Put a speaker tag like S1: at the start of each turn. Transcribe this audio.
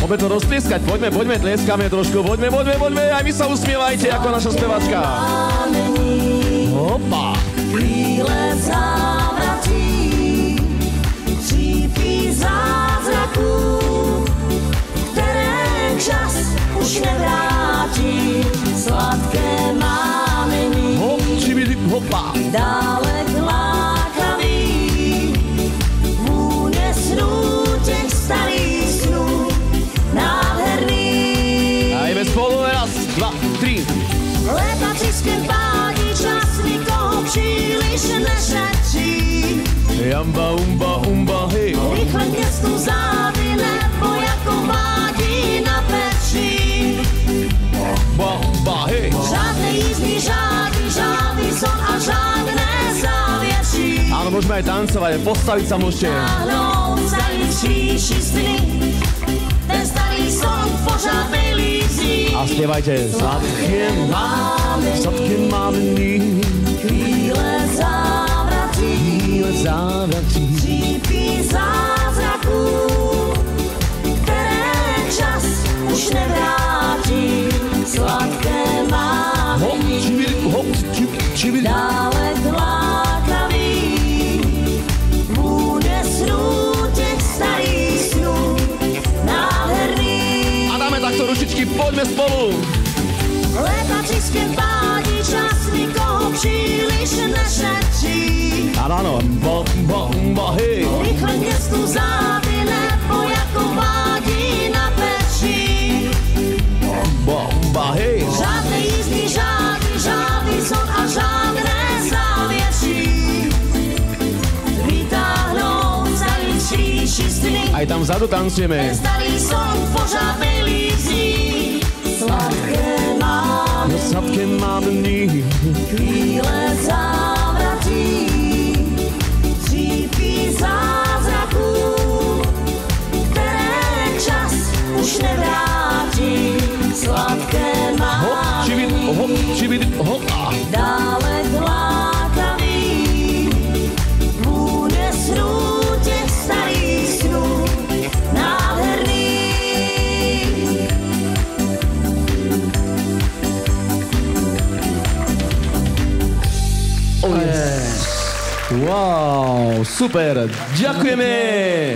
S1: Poďme to rozplieskať, poďme, tlieskame trošku, poďme, aj vy sa usmievajte ako naša spevačka. Hopa.
S2: Chvíle závratí, třípí zázraků, které čas už nevrátí. Sladké mámení,
S1: Hop, čibidi, hopa.
S2: dálek lákavý, vůně snů těch starých snů, nádherný.
S1: A ideme spolu, raz, dva, tri.
S2: Léta třískem pádí, čas nikoho příliš nešetří.
S1: Jamba, umba, hej.
S2: Rychle k městu zády nebo jako vádí na Petří.
S1: Ba, hej.
S2: Žádné jízdní žády, žádný son a žádné závětří.
S1: Áno, môžeme aj tancovať, postaviť sa môžete.
S2: Táhnou vzali příši sny, ten starý son pořád nejlízí.
S1: A spievajte. Sladké mámení,
S2: Chvíle závratí, třípí zázraků, které čas už nevrátí. Sladké
S1: Hop,
S2: mámení,
S1: čibidi.
S2: dálek lákavý, vůně snů těch starých snů, nádherný.
S1: A dáme takto ručičky, poďme spolu.
S2: Léta třískem pádí, čas nikoho příliš nešetří.
S1: Áno, ba, hej.
S2: Rychle k městu zády nebo jako vádí na Petří.
S1: Ba, hej.
S2: Žádné jízdní žády, žádný son a žádné závětří. Vytáhnou vzali tříši sny,
S1: Aj tam vzadu tancujeme.
S2: starý son pořád nejlízí.
S1: Sladké mámení,
S2: Chvíle závratí, třípí zázraků, které čas už nevrátí. Sladké
S1: čibidi, hopa.
S2: dálek lákavý, vůně snů těch starých snů, nádherný.
S1: Wow, super, ďakujeme.